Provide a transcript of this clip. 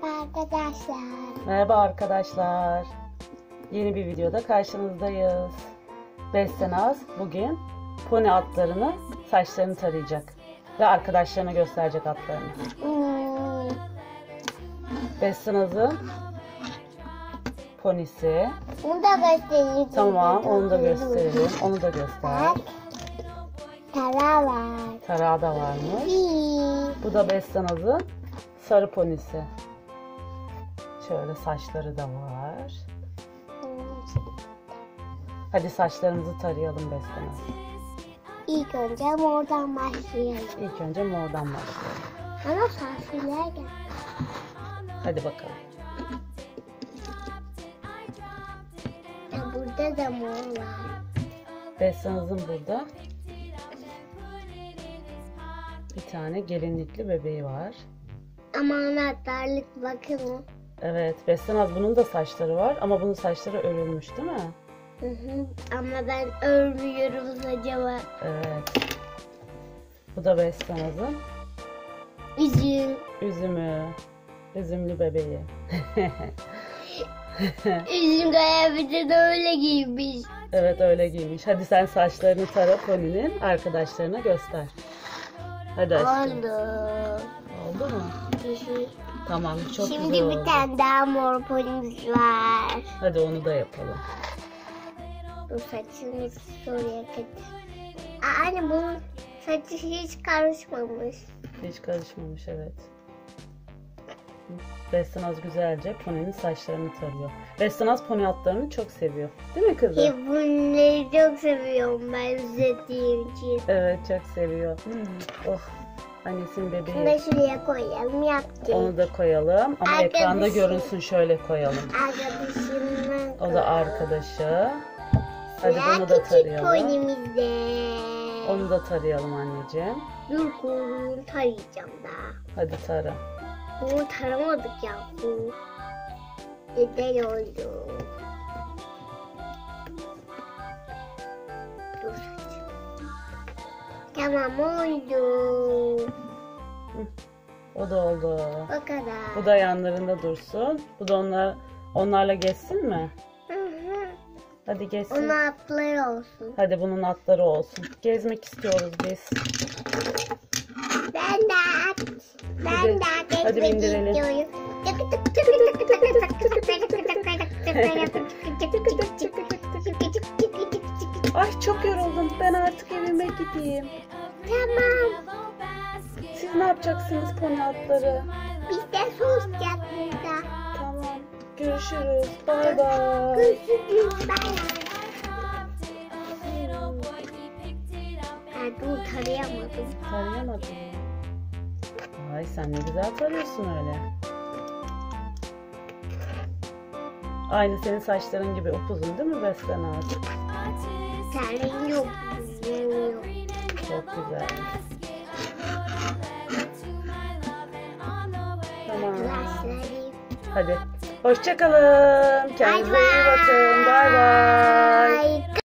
Merhaba arkadaşlar. Merhaba arkadaşlar. Yeni bir videoda karşınızdayız. Bestenaz bugün pony atlarını, saçlarını tarayacak ve arkadaşlarına gösterecek atlarını. Bestenaz'ın ponisi. Onu da göstereyim. Tamam, onu da gösterelim. Onu da göster. Bak. Tara var. Tarağı da varmış. Bu da Bestenaz'ın sarı ponisi. Şöyle saçları da var. Hadi saçlarımızı tarayalım Bestenaz. İlk önce mordan başlayalım. İlk önce mordan başlayalım. Ama fasulyeler gel. Hadi bakalım. Burada da mor var. Bestenaz'ın burada bir tane gelinlikli bebeği var. Ama anahtarlık bakın. Evet, Bestenaz bunun da saçları var ama bunun saçları örülmüş değil mi? Ama ben örmüyorum acaba. Evet. Bu da Bestenaz'ın üzümlü bebeği. Üzüm kıyafeti de öyle giymiş. Evet, öyle giymiş. Hadi sen saçlarını tara poninin, arkadaşlarına göster. Hadi aşkım. Oldu. Oldu mu? Tamam, çok Şimdi güzel oldu. bir tane daha mor ponimiz var. Hadi onu da yapalım. Bu saçını şuraya getir. Anne bunun saçı hiç karışmamış. Hiç karışmamış, evet. Bestenaz güzelce poninin saçlarını tarıyor. Bestenaz pony atlarını çok seviyor. Değil mi kızım? Bunları çok seviyorum ben izlediğim için. Evet, çok seviyor. Oh, annesinin Bunu bebeği. da şuraya koyalım yaptık. Onu da koyalım ama ekranda görünsün, şöyle koyalım. Arkadaşımın O da arkadaşı. Hadi bunu da küçük tarayalım. ponimizde. Onu da tarayalım anneciğim. Dur kuyruğunu tarayacağım daha. Hadi tara. Bunu taramadık ya. Bu neden oldu? Dur saçım. Tamam oldu. O da oldu. O kadar. Bu da yanlarında dursun. Bu da onlarla geçsin mi? Hadi geçsin. Onun atları olsun. Hadi bunun atları olsun. Gezmek istiyoruz biz. Ben de at. Ben de at. Hadi bindirelim. Ay, çok yoruldum. Ben artık evime gideyim. Tamam. Siz ne yapacaksınız pony atları? Biz de soğuyacağız burada. Tamam. Görüşürüz. Bay bay. Görüşürüz. Bay. Dur tarayamadım. Tarayamadın mı? Ay, sen ne güzel tarıyorsun öyle. Aynı senin saçların gibi upuzun değil mi Bestenaz? Senin yok. Yok. Çok güzel. Tamam. Hadi. Hoşça kalın. Kendinize iyi bakın. Bay bay.